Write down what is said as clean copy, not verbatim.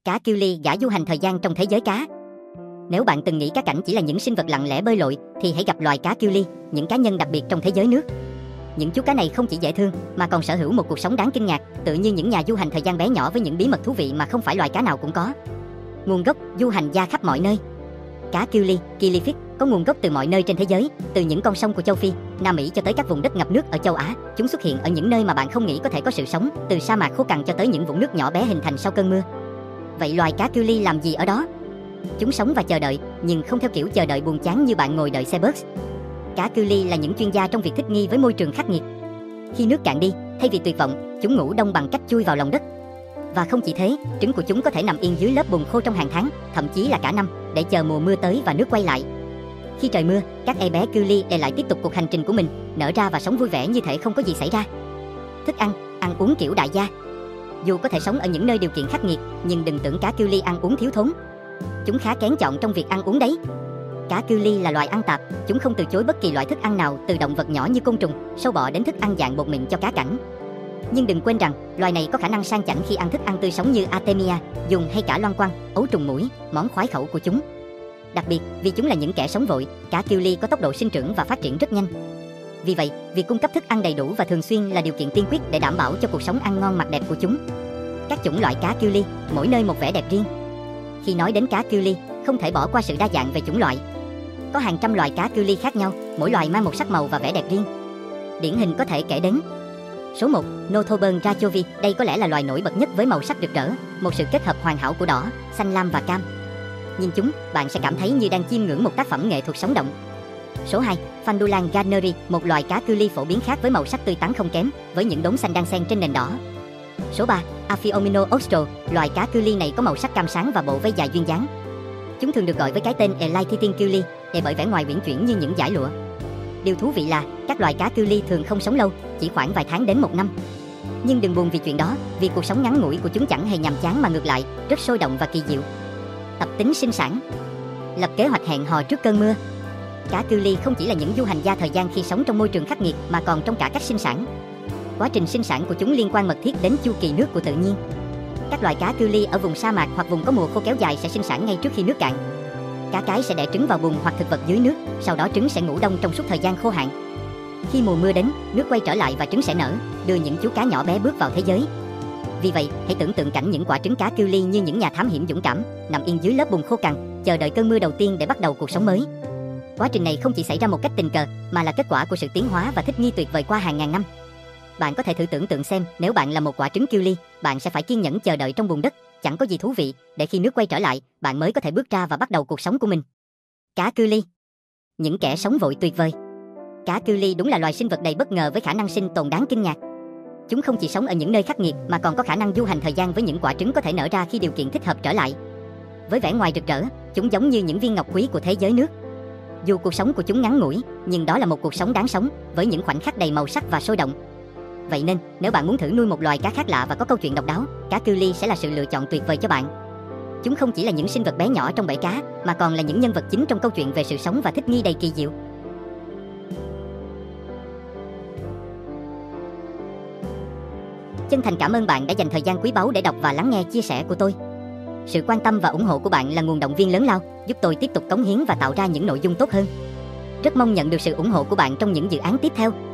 Cá kiêu ly gã du hành thời gian trong thế giới cá. Nếu bạn từng nghĩ cá cảnh chỉ là những sinh vật lặng lẽ bơi lội, thì hãy gặp loài cá kiêu ly, những cá nhân đặc biệt trong thế giới nước. Những chú cá này không chỉ dễ thương mà còn sở hữu một cuộc sống đáng kinh ngạc, tự như những nhà du hành thời gian bé nhỏ với những bí mật thú vị mà không phải loài cá nào cũng có. Nguồn gốc: du hành gia khắp mọi nơi. Cá kiêu ly, killifish, có nguồn gốc từ mọi nơi trên thế giới, từ những con sông của châu Phi, Nam Mỹ cho tới các vùng đất ngập nước ở châu Á. Chúng xuất hiện ở những nơi mà bạn không nghĩ có thể có sự sống, từ sa mạc khô cằn cho tới những vũng nước nhỏ bé hình thành sau cơn mưa. Vậy loài cá kiêu ly làm gì ở đó? Chúng sống và chờ đợi, nhưng không theo kiểu chờ đợi buồn chán như bạn ngồi đợi xe bus. Cá kiêu ly là những chuyên gia trong việc thích nghi với môi trường khắc nghiệt. Khi nước cạn đi, thay vì tuyệt vọng, chúng ngủ đông bằng cách chui vào lòng đất. Và không chỉ thế, trứng của chúng có thể nằm yên dưới lớp bùn khô trong hàng tháng, thậm chí là cả năm, để chờ mùa mưa tới và nước quay lại. Khi trời mưa, các em bé kiêu ly lại tiếp tục cuộc hành trình của mình, nở ra và sống vui vẻ như thể không có gì xảy ra. Thức ăn, ăn uống kiểu đại gia. Dù có thể sống ở những nơi điều kiện khắc nghiệt, nhưng đừng tưởng cá kiêu ly ăn uống thiếu thốn. Chúng khá kén chọn trong việc ăn uống đấy. Cá kiêu ly là loài ăn tạp, chúng không từ chối bất kỳ loại thức ăn nào, từ động vật nhỏ như côn trùng, sâu bọ đến thức ăn dạng bột mịn cho cá cảnh. Nhưng đừng quên rằng, loài này có khả năng sang chảnh khi ăn thức ăn tươi sống như Artemia, dùng hay cả loang quăng, ấu trùng muỗi, món khoái khẩu của chúng. Đặc biệt, vì chúng là những kẻ sống vội, cá kiêu ly có tốc độ sinh trưởng và phát triển rất nhanh. Vì vậy, việc cung cấp thức ăn đầy đủ và thường xuyên là điều kiện tiên quyết để đảm bảo cho cuộc sống ăn ngon mặc đẹp của chúng. Các chủng loại cá kiêu ly, mỗi nơi một vẻ đẹp riêng. Khi nói đến cá kiêu ly, không thể bỏ qua sự đa dạng về chủng loại. Có hàng trăm loài cá kiêu ly khác nhau, mỗi loài mang một sắc màu và vẻ đẹp riêng. Điển hình có thể kể đến: Số 1, Nothobern rachovi. Đây có lẽ là loài nổi bật nhất với màu sắc rực rỡ, một sự kết hợp hoàn hảo của đỏ, xanh lam và cam. Nhìn chúng, bạn sẽ cảm thấy như đang chiêm ngưỡng một tác phẩm nghệ thuật sống động. Số 2, Fandulan gardneri, một loài cá kiêu ly phổ biến khác với màu sắc tươi tắn không kém, với những đốm xanh đan xen trên nền đỏ. Số 3, Aphiomino austral, loài cá kiêu ly này có màu sắc cam sáng và bộ vây dài duyên dáng. Chúng thường được gọi với cái tên Elaithithin kiêu ly, bởi vẻ ngoài uyển chuyển như những dải lụa. Điều thú vị là, các loài cá kiêu ly thường không sống lâu, chỉ khoảng vài tháng đến một năm. Nhưng đừng buồn vì chuyện đó, vì cuộc sống ngắn ngủi của chúng chẳng hề nhàm chán mà ngược lại, rất sôi động và kỳ diệu. Tập tính sinh sản. Lập kế hoạch hẹn hò trước cơn mưa. Cá kiêu ly không chỉ là những du hành gia thời gian khi sống trong môi trường khắc nghiệt, mà còn trong cả cách sinh sản. Quá trình sinh sản của chúng liên quan mật thiết đến chu kỳ nước của tự nhiên. Các loài cá kiêu ly ở vùng sa mạc hoặc vùng có mùa khô kéo dài sẽ sinh sản ngay trước khi nước cạn. Cá cái sẽ đẻ trứng vào bùn hoặc thực vật dưới nước, sau đó trứng sẽ ngủ đông trong suốt thời gian khô hạn. Khi mùa mưa đến, nước quay trở lại và trứng sẽ nở, đưa những chú cá nhỏ bé bước vào thế giới. Vì vậy, hãy tưởng tượng cảnh những quả trứng cá kiêu ly như những nhà thám hiểm dũng cảm, nằm yên dưới lớp bùn khô cằn, chờ đợi cơn mưa đầu tiên để bắt đầu cuộc sống mới. Quá trình này không chỉ xảy ra một cách tình cờ, mà là kết quả của sự tiến hóa và thích nghi tuyệt vời qua hàng ngàn năm. Bạn có thể thử tưởng tượng xem, nếu bạn là một quả trứng kiêu ly, bạn sẽ phải kiên nhẫn chờ đợi trong bùn đất, chẳng có gì thú vị, để khi nước quay trở lại, bạn mới có thể bước ra và bắt đầu cuộc sống của mình. Cá kiêu ly, những kẻ sống vội tuyệt vời. Cá kiêu ly đúng là loài sinh vật đầy bất ngờ với khả năng sinh tồn đáng kinh ngạc. Chúng không chỉ sống ở những nơi khắc nghiệt mà còn có khả năng du hành thời gian với những quả trứng có thể nở ra khi điều kiện thích hợp trở lại. Với vẻ ngoài rực rỡ, chúng giống như những viên ngọc quý của thế giới nước. Dù cuộc sống của chúng ngắn ngủi, nhưng đó là một cuộc sống đáng sống, với những khoảnh khắc đầy màu sắc và sôi động. Vậy nên, nếu bạn muốn thử nuôi một loài cá khác lạ và có câu chuyện độc đáo, cá kiêu ly sẽ là sự lựa chọn tuyệt vời cho bạn. Chúng không chỉ là những sinh vật bé nhỏ trong bể cá, mà còn là những nhân vật chính trong câu chuyện về sự sống và thích nghi đầy kỳ diệu. Chân thành cảm ơn bạn đã dành thời gian quý báu để đọc và lắng nghe chia sẻ của tôi. Sự quan tâm và ủng hộ của bạn là nguồn động viên lớn lao, giúp tôi tiếp tục cống hiến và tạo ra những nội dung tốt hơn. Rất mong nhận được sự ủng hộ của bạn trong những dự án tiếp theo.